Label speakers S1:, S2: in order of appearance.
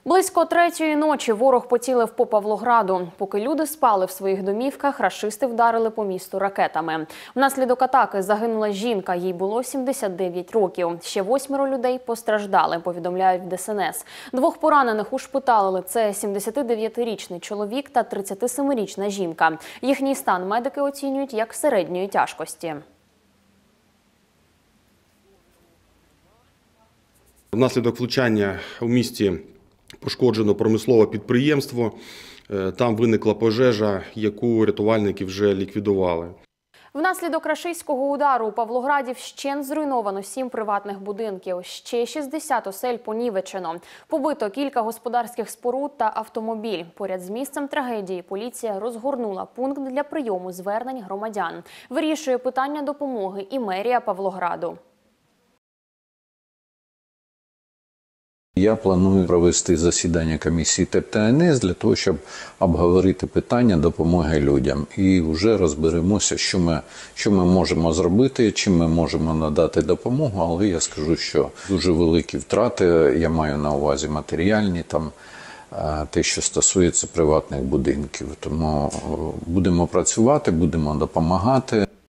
S1: Близько 3-ї ночі ворог поцілив по Павлограду. Поки люди спали в своїх домівках, рашисти вдарили по місту ракетами. Внаслідок атаки загинула жінка, їй було 79 років. Ще 8 людей постраждали, повідомляють в ДСНС. 2 поранених ушпиталили. Це 79-річний чоловік та 37-річна жінка. Їхній стан медики оцінюють як середньої тяжкості.
S2: Внаслідок влучання у місті пошкоджено промислове підприємство. Там виникла пожежа, яку рятувальники вже ліквідували.
S1: Внаслідок рашистського удару у Павлограді вщент зруйновано 7 приватних будинків. Ще 60 осель понівечено. Побито кілька господарських споруд та автомобіль. Поряд з місцем трагедії поліція розгорнула пункт для прийому звернень громадян. Вирішує питання допомоги і мерія Павлограду.
S3: Я планую провести засідання комісії ТЕП та НС для того, щоб обговорити питання допомоги людям. І вже розберемося, що ми можемо зробити, чим ми можемо надати допомогу. Але я скажу, що дуже великі втрати, я маю на увазі матеріальні, те, що стосується приватних будинків. Тому будемо працювати, будемо допомагати.